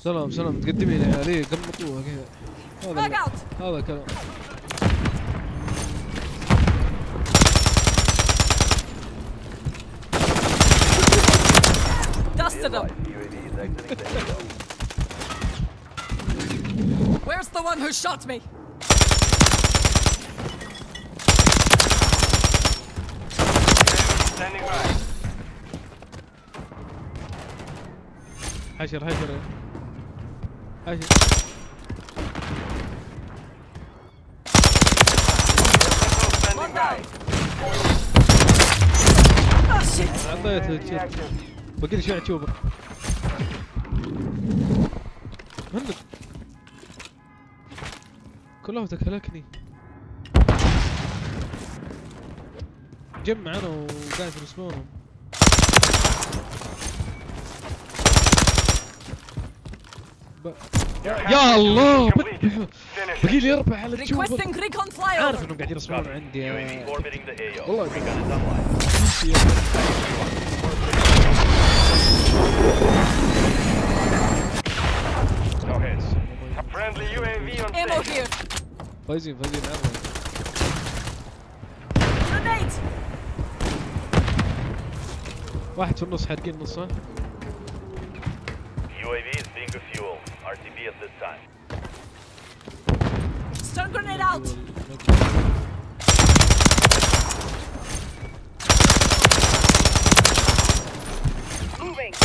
سلام سلام تقدمين يا عيالي قمطوها كذا. هذا كلام. Dusted them. Where's the one who shot me? Standing by. حشر. Standing by. Oh shit! عطيته تشوف. باقي لي شوي تشوفه. مهند. كلها تكلكني. جمع انا وقاعد في رسمونهم. يا الله باقي لي 4 على تشوفه. Requesting recon عارف flyover. انهم قاعدين يرسمون عندي. Orbiting the AO. والله Recon is online. No hits. Friendly UAV on Ammo station. here. فايزين عرض. Grenade. واحد في النص حارقين نصه. UAV is being refueled. RTB at this time. Stun grenade out. Moving.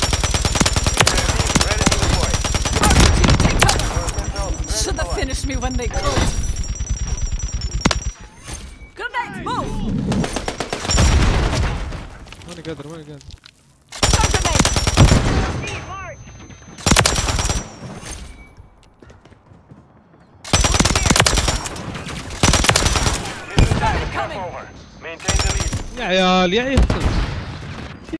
Ready to deploy. RPG, take cover. Should have finished me when they could. Grenade, move. ماني قادر. Stun grenade. Coming. Over. Maintain the lead. يا عيال يا عيال.